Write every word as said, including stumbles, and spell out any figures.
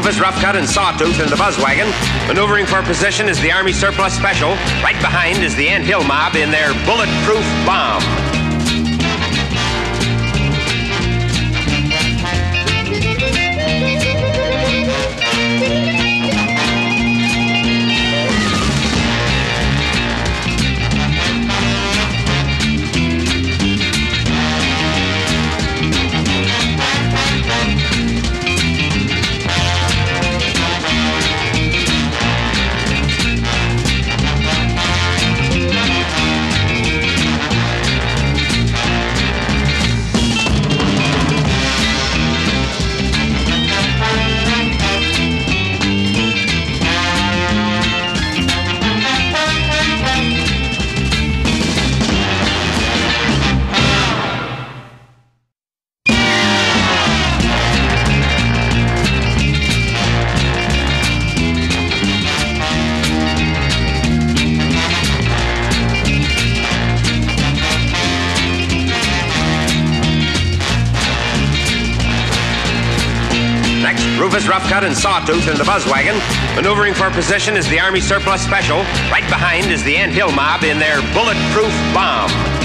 Rufus, Rough Cut, and Sawtooth in the buzz wagon. Maneuvering for position is the Army Surplus Special. Right behind is the Ant Hill Mob in their bulletproof bomb. Rufus, Rough Cut, and Sawtooth in the buzz wagon. Maneuvering for position is the Army Surplus Special. Right behind is the Ant Hill Mob in their bulletproof bomb.